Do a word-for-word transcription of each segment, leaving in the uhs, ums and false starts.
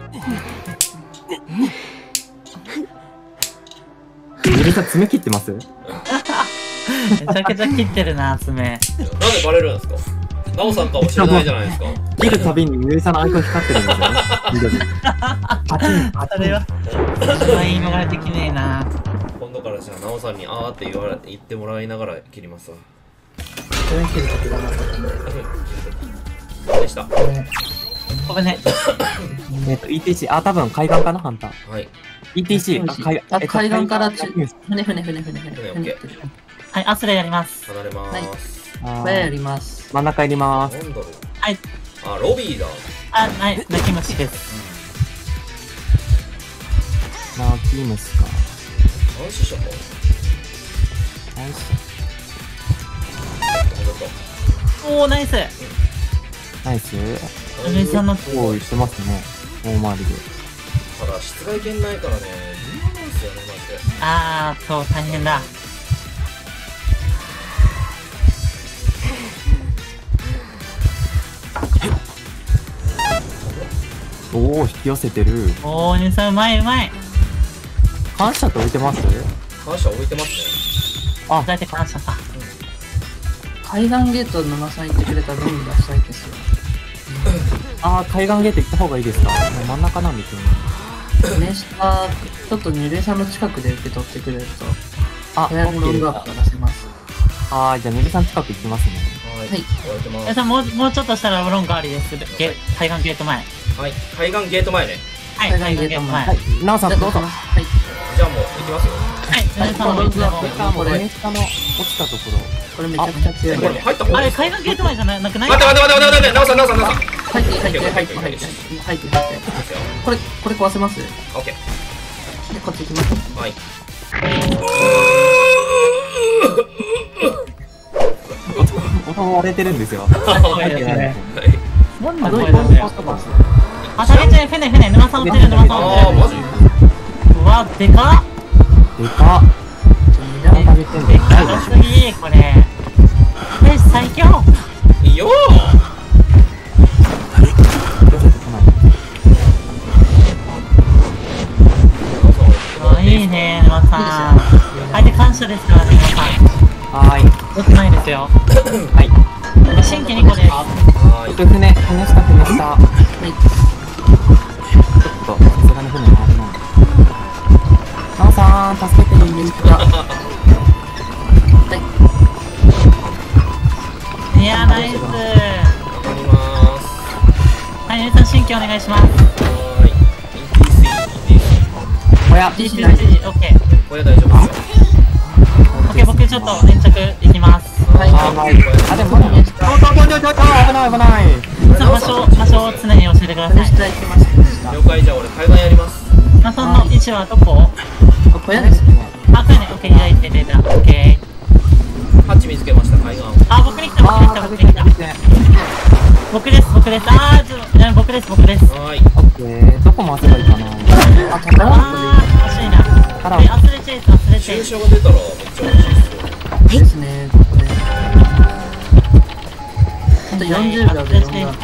ゆりさん爪切ってます？ めちゃくちゃ切ってるな、爪。 なんでバレるんですか？ナオさんかもしれないじゃないですか。 切るたびにゆりさんのアイコン光ってるんですよね。緑。パチンパチン。 それは一番言い逃れできねえな。 今度からじゃあナオさんにあーって言われ言ってもらいながら切りますわ。 爪切るとき頑張ったんで。 でした。 ごめんね。 えっと イーティーシー、あ、多分海岸かなハンター。 はい。 イーティーシー、あ、海あ、海岸からちち、船船船船船船。 はい、アスレやります。 離れまーす。 これやります。 真ん中入ります。 なんだろう。 はい。 あ、ロビーだ。 あ、はい、泣き虫です。 泣き虫か。 何しようか。 ナイス。 おー、ナイス。 ナイス。 お姉さんのおー、してますね。大回りで。 ただ、室外犬ないからね、微妙なんですよね、マジで。 あー、そう、大変だ。 おお、引き寄せてる。 おー、お姉さんうまいうまい。 感謝って置いてます？ 感謝置いてますね。 あ、 だいたい感謝か。 海岸ゲート沼さん行ってくれたらどんどん出したいですよ。 あー、海岸ゲート行った方がいいですか？もう真ん中なんですよね。 ね、下、ちょっとニレさんの近くで受け取ってくれると、 あ、 部屋のロングアップが出せます。 あー、じゃあねるさん近く行きますね。 はい。 はい置いてます。 お姉さんもう、もうちょっとしたらブロンクありです。ゲ海岸ゲート前。 はい。海岸ゲート前ね。 はい、海岸ゲート前。 ははいい、なおさんどうぞ。 はい。 じゃあもう行きますよ。 い、お姉さんもいつでも。 あ、もう上下の落ちたところ。 これめちゃくちゃ強い。 これ入った方あれ、 がいいですか？ 海岸ゲート前じゃななくない？ 待って待って待って待って待って、ナオさんナオさんナオさん。 入って入って入って入って入って入って。これ、これ壊せます？で、 オッケこっち行きます。 ー。はい。 音割れてるんですよ。 はいですね。 はい。 どんなどうい声なんだよ。あ、タゲちゃん、船、船、沼さん落ちる、沼さんあー、マ落ちジ？ る。うわ、でかっ。 でかっ。 二段食べてんのでかすぎ、これ。よし、最強。 いいよ寄せてこない。 あ、いいね、沼さん。相手感謝ですからね、沼さん。 はーい。 よくないですよ。 はい。 新規にこです。 はーい。 船、船下、船下。 はい。 ちょっと、さすがに船回るな。なおさん、助けていいですか？ はい。 いや、ナイス。 わかりまーす。 はい、皆さん、新規お願いします。 はーい。イーティーシー、イーティーシー。 おや、 ジーピージー、オッケー。 これ大丈夫ですよ。 オッケー、僕ちょっと粘着いきます。 はい。 あー、はい。あ、でもまだ、ちょちょちょちょちょ、危ない危ない。 皆さん、場所、場所を常に教えてください。 下行きます。下。 了解、じゃあ俺海岸やります。 皆さんの位置はどこ？ 小屋ですね。 あ、これね、オッケー、開いて出た。オッケー。 ハッチ見つけました、海岸。 あ、僕に来た、僕に来た、僕に来た。僕です、僕です。あー、ちょっと、いや僕です、僕です。 はーい。 えー、どこ回せばいいかな。 あ、高らんあー、惜しいな。 あらえ、アスレチェイス、アスレチェイス。 注射が出たらめっちゃ美味しいですよ。 とですね。ここで。あとよんじゅうびょうでロングアップ。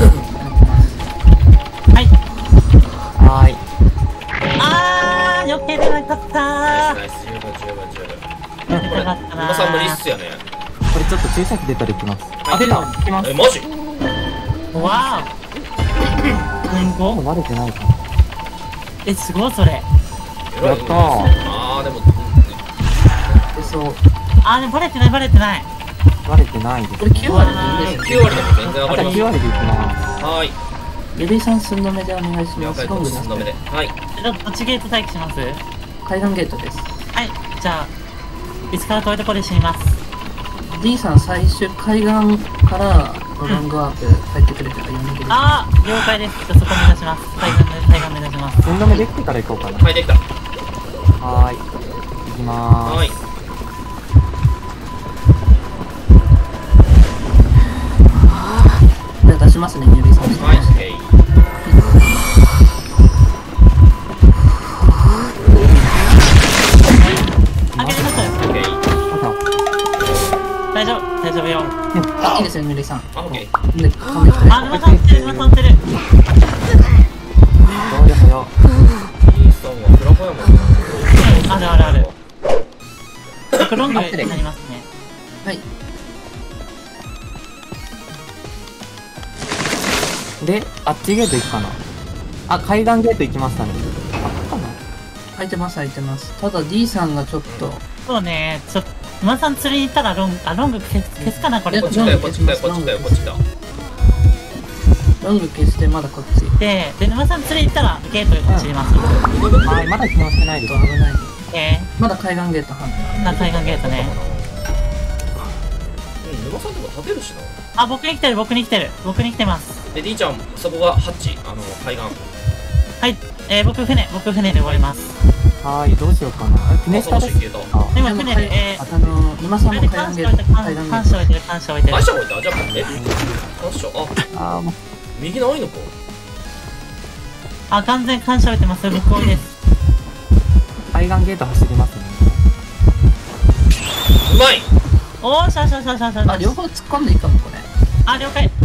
はい。 はーい。 あー、避けれなかったー。 ナイス、十分十分十分。 よかったなー。 馬さん無理っすよね。 これちょっと注射器出たら行きます。あ、出た。行きます。 え、マジ？ わー。すごい。 割れてないか。 え、すごい、それ。 やったー。 あー、でも、 で、そう。 あー、でもバレてない、バレてない。 割れてないです。 これきゅう割でいいですきゅう割でも全然上あ、じゃあがります。 きゅう割で行きます。 はーい。 ゆりさん寸止めでお願いします。 了解、こっち寸止めで。はい。 えどどっちゲート待機します？は海岸ゲートです。 い、じゃあ、いつから遠いところで死にます。 D さん最終海岸からロングアップ入ってくれたらよんでくださあー、了解です。じゃあそこ目指します。海岸目、海岸目指します。 寸止めできてから行こうかな。 はい、できた。 はーい。行きまーはーい。 い。じゃあ出しますね、ゆりさん。 はい、えい。 開けてます。 オッケー。 す。ま大丈夫、大丈夫よ。 あ、いいですよ、ゆりさん。 あ、オッケー。 で、噛んできた。 あ、沼さん落ちてる、沼さん落ちてる。 どうとロングになりますね。 はい。 で、あっちゲート行くかな。あ、海岸ゲート行きましたね。あっかな。 空いてます、空いてます。ただ D さんがちょっと。 そうね、ちょっと、沼さん釣りに行ったらロング、あ、ロング消す消すかな、これ。 こっち来たよ、こっち来たよ、こっち来たよ、こっち来た。 ロング消してまだこっち。 で、で、沼さん釣りに行ったらゲートこっち入れます。 はい、まだ機能してないです。 危ない。 えまだ海岸ゲート半ー、な、海岸ゲートね。 うん、沼さんとか立てるしな。 あ、僕に来てる、僕に来てる。僕に来てます。 で、D ちゃん、そこがハッチ、あの、海岸。 はい、えー、僕船、僕船で終わります。 はーい、どうしようかな。あ、船下です。あ、 今船で、えー、 あの、沼さんこれでも海岸ゲート。 監視置いてる、 海岸ゲ監視ー置いてる、監視置いてるあ、。じゃあ置いたじゃあ、えあ、しょ、あ、 あー、もう、 右ないのか。 あ、完全監視置いてます。向こうです。 海岸ゲート走りますね。 うまい。 おー、しゃしゃしゃしゃしゃ。 ト。あ、両方突っ込んでいいかも、これ。 あ、了解。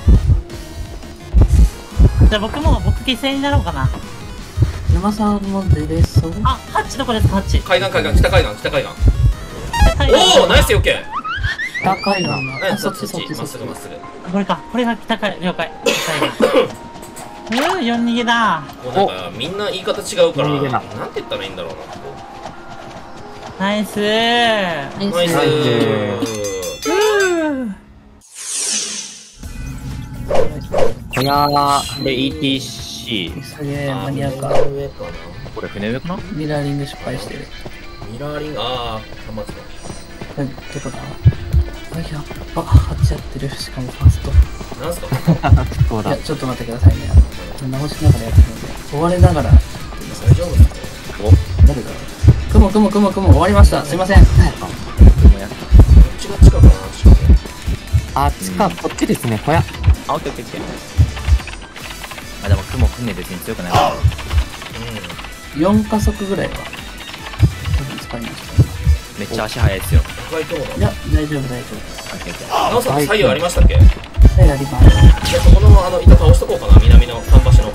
じゃあ僕も、僕犠牲になろうかな。 沼さんも出れそう。 あ、ハッチどこですか、ハッチ。 海岸、海岸、北海岸、北海岸。 はいおお、ナイスよけ。 北海岸うんの。あ、そっちそっち、 そっちそっちまっすぐ、。まっすぐ。 これか、これが北海、了解。うー、よん逃げだ。 もうなんか、みんな言い方違うから、 逃げななんて言ったらいいんだろうな、ここ。 ナイスー。 ナイスナイー。 小屋で イーティーシー。 すげえ、マニアか。 上かな。 これ船上かな？ ミラーリング失敗してる。 ミラーリング、あー、端末だ。 これ、どこだあ、やっぱ、貼っちゃってる。しかもファースト。 なんすかそうだいや、。ちょっと待ってくださいね。あの直しながらやってるので、追われながら。 大丈夫ですか。 誰だ雲、雲、雲、雲、終わりました。すいません。 こっちが近くかな、近く。 あ、地下、こっちですね、小屋。 あ、オッケーオッケーオッケー。あ、でも雲船別に強くないから。 うよん加速ぐらいは、多分使いましめっちゃ足速いですよ。 ん。赤い雲だ。 た。いや、大丈夫、大丈オッケーオッケー。 なおさん、左右ありましたっけ。 夫。はい、やります。 じゃあ、そこの、あの、板倒しとこうかな、南の桟橋の。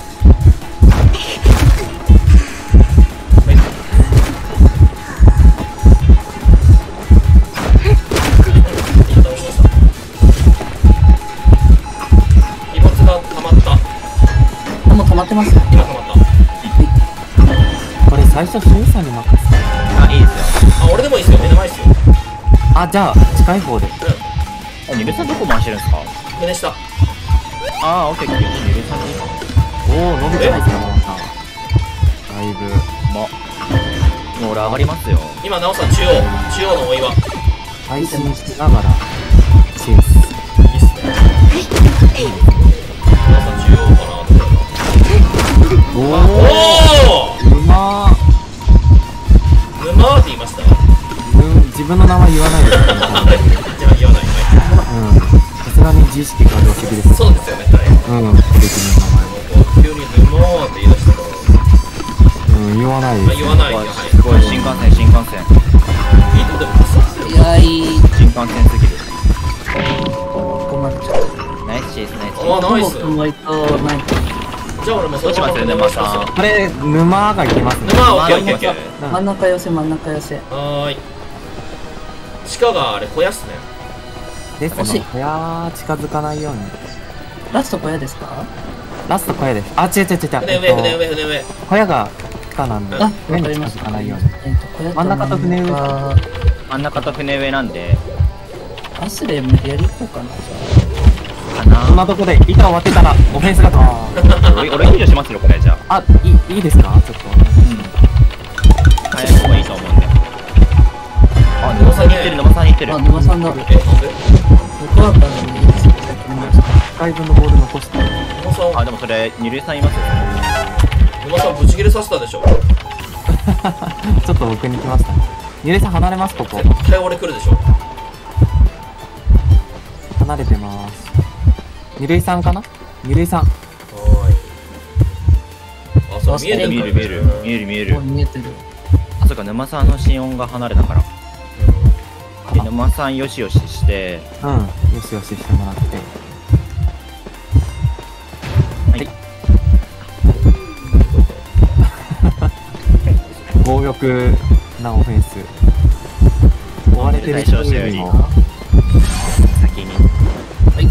あ、もう止まってます。 今止まった。 これ最初、シュウさんに任せた。 あ、いいですよ。 あ、俺でもいいっすよ。目の前っすよ。 あ、じゃあ、近い方で。 あ、ニルさんどこ回してるんですか？ 船下。 あー、オッケーオッケー。ニルさんでいいかおー、伸びてないですよ、ママさん。だいぶ。 な。もう俺上がりますよ。 今、なおさん、中央。中央のお岩。いいっ配信しながら、チェイス。 すね。なおさん、中央かな、どうだろうおな。おー、うまー。 ー沼ーって言いました。 うん自分の名前言わないですからね。 じゃあ、言わない。 うん。さすがに自意識過剰すぎです。 そうですよね、はい。 うん、秀樹の急に沼ーって言い出したから。 名前。うん、言わないまあ、 です。 言わないよ。はい。 すごい、新幹線、新幹線。 いいとこでもそうっすよ。 いや、いい。 新幹線すぎる。 困っちゃう。 ナイスチェイス、ナイスチェイあ、ナイス。 雲割と、なんか、 じゃあ、俺もそどっちますよね沼沼さんこれ、沼がいけますね。 沼ー、オッケーオッケーオッケー。 うん真ん中寄せ、真ん中寄せ。 はーい。地下があれ、小屋っすね。 です惜しいね。小屋近づかないように。 ラスト小屋ですか？ ラスト小屋です。あ、違う違う違う。 船上、 えっと船上、船上。 小屋が地下なんで、 あ、わ上に近かりました。 づかないように。 えっと、小屋真ん中と船上あ真ん中と船上なんで、 アスレ無理やり行こうかな、じかなこんなとこで板を割ってたら、オフェンスが。 俺、俺救助しますよ、これ、じゃあ。 あ、いい、いいですかちょっと。 早い方がいいと思うんで。あ、沼さんに行ってる、沼さんに行ってるゃあ。。あ、沼さんだ。 え、なんで僕はからいいです。先に見ました。 回分のボール残して。 沼さん、 あ、でもそれ、二塁さんいますよ。 沼さん、ブチ切れさせたでしょ。 ちょっと僕に来ましたね。ゆれさん離れます、ここ。 絶対俺来るでしょ。 離れてます。ゆるいさんかなゆるいさん。 はーい。あ、そう、見えてる見える、見える、見える、見えるもう。見えてる。 あ、そうか、沼さんの心音が離れたから。で、沼さんよしよしして、 うん。よしよししてもらって。 はい。 強欲なオフェンス。 追われてる人よりも先に。はい。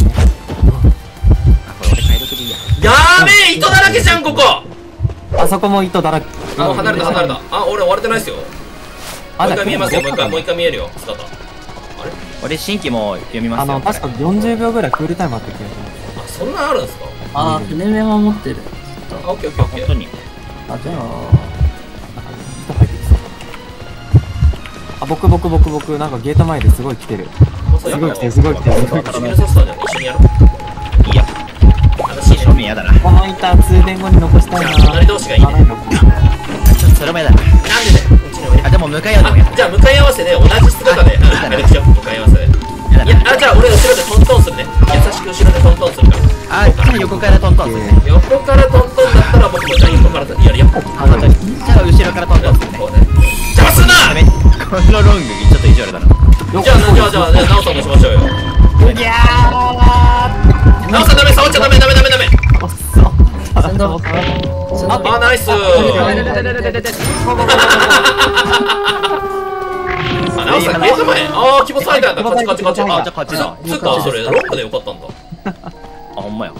あ、これ俺解読でいいや。 やーべえ、糸だらけじゃん、ここ。 あそこも糸だらけ。 あ、離れた離れた。あ、俺終われてないっすよ。もあう一回見えますよ、もう一回、もう一回見えるよ、姿。あれ俺新規も読みますよ。 あの、確かよんじゅうびょうぐらいクールタイムあった気がします。 あ、そんなんあるんすか？ あー、船目も持ってる。 あ、オッケーオッケーオッケー。 本当に。 あ、じゃあ、 人入ってきそう。あ、僕僕僕僕なんかゲート前ですごい来てる。すごい来てるすごい来てる。 シミルソスターじゃん、一緒にやろう。 いいや。 楽しい正ね。 面やだな。 この板通電後に残したいな。 じゃあ隣同士がいいね。 あないのちょっとそれもやだな。 なんでだよ、こっちの上。 あ、でも向かい合うのもやあ、じゃあ向かい合わせで同じ姿で、うん、やるでしょ、向かい合わせで。 だいや、あ、じゃあ俺後ろでトントンするね。優しく後ろでトントンするから。 あ、じゃあ横からトントンするね。 横からトントンだったら僕もじゃあ横からやるよ。 あ、本当に。じゃあ後ろからトントンするね。 こうね。邪魔すんな。 このロングちょっと意地悪だな。 じゃあ、じゃあ、じゃあ、じゃあ、ナオさんもしましょうよ。 いやナオさんダメ、触っちゃダメ、ダメ、ダメ、ダメ。 先導。 あ、ナイス。あ、ナオさんゲート前。あー、気持ち悪いんだ。こっちこっちこっち。あ、 じゃあこっちだ。 つうか、それロングでよかったんだ。 あ、ほんまや。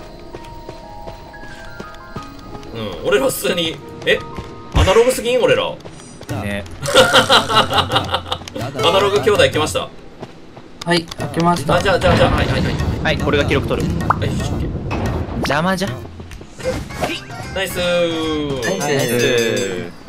うん、俺ら普通に、え、アナログすぎん俺ら。 ね。 アナログ兄弟来ました。 はい、開けましたあ、。じゃあ、じゃあ、じゃあ、はい、はい、はい。 はい、俺が記録取る。 はい、よし、オッケー。 邪魔じゃ。 ナイスー。 ナイスナイス。